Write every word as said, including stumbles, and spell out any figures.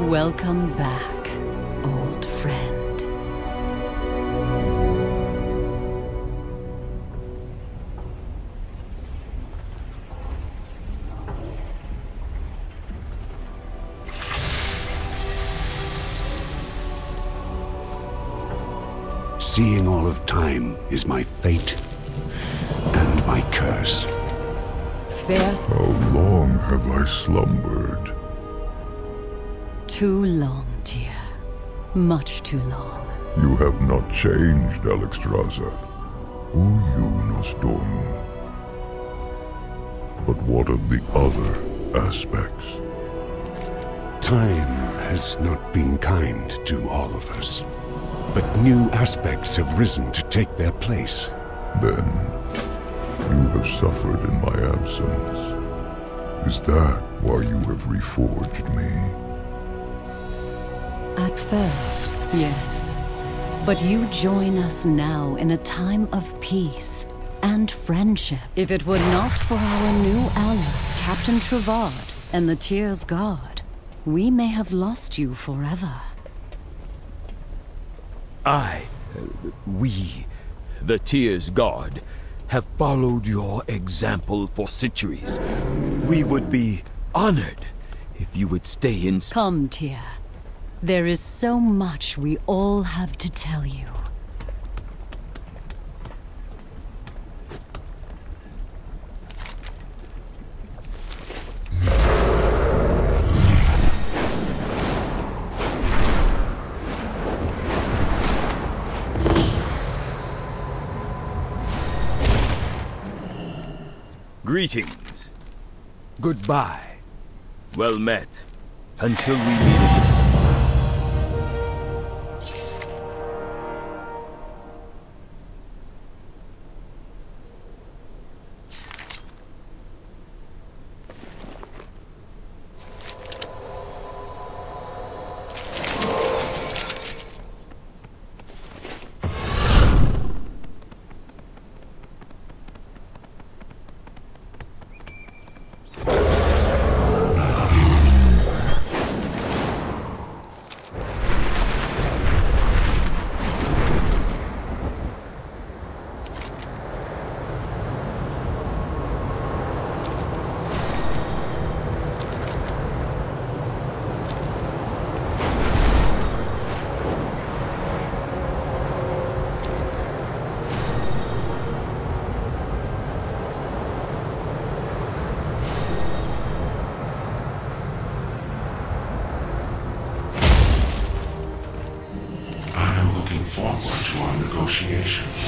Welcome back, old friend. Seeing all of time is my fate and my curse. Fair. How long have I slumbered? Too long, dear. Much too long. You have not changed, Alexstrasza. Who you Nostormu? But what of the other aspects? Time has not been kind to all of us. But new aspects have risen to take their place. Then, you have suffered in my absence. Is that why you have reforged me? At first, yes. But you join us now in a time of peace and friendship. If it were not for our new ally, Captain Travad, and the Tyrs Guard, we may have lost you forever. I, uh, we, the Tyrs Guard, have followed your example for centuries. We would be honored if you would stay in... Come, Tyr. There is so much we all have to tell you. Greetings. Goodbye. Well met. Until we meet again. Forward to our negotiations.